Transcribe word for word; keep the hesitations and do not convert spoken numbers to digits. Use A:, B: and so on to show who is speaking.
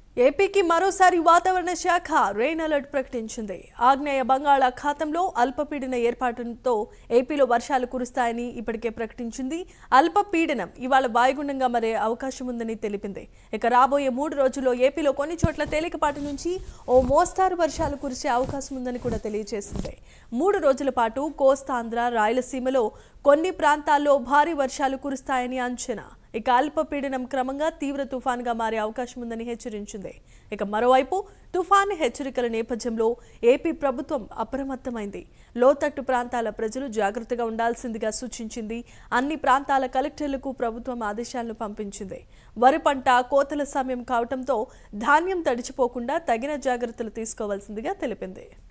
A: ఏపీకి మరోసారి వాతావరణ శాఖ రెయిన్ అలర్ట్ ప్రకటించింది. ఆగ్నేయ బంగాళాఖాతంలో అల్పపీడన ఏర్పాటుతో ఏపీలో వర్షాలు కురుస్తాయని ఇప్పటికే ప్రకటించింది. అల్పపీడనం ఇవాళ వాయుగుండంగా మారే అవకాశం ఉందని తెలిపింది. ఇక రాబోయే మూడు రోజుల్లో ఏపీలో కొన్ని చోట్ల తేలికపాటి నుంచి ఓ మోస్తారు వర్షాలు కురిసే అవకాశం ఉందని కూడా తెలియజేసింది. మూడు రోజుల పాటు కోస్తాంధ్ర, రాయలసీమలో కొన్ని ప్రాంతాల్లో భారీ వర్షాలు కురుస్తాయని అంచనా. ఇక అల్పపీడనం క్రమంగా తీవ్ర తుఫాన్గా మారే అవకాశం ఉందని హెచ్చరించింది. ఇక మరోవైపు తుఫాను హెచ్చరికల నేపథ్యంలో ఏపీ ప్రభుత్వం అప్రమత్తమైంది. లోతట్టు ప్రాంతాల ప్రజలు జాగ్రత్తగా ఉండాల్సిందిగా సూచించింది. అన్ని ప్రాంతాల కలెక్టర్లకు ప్రభుత్వం ఆదేశాలను పంపించింది. వరి పంట కోతల సమయం కావడంతో ధాన్యం తడిచిపోకుండా తగిన జాగ్రత్తలు తీసుకోవాల్సిందిగా తెలిపింది.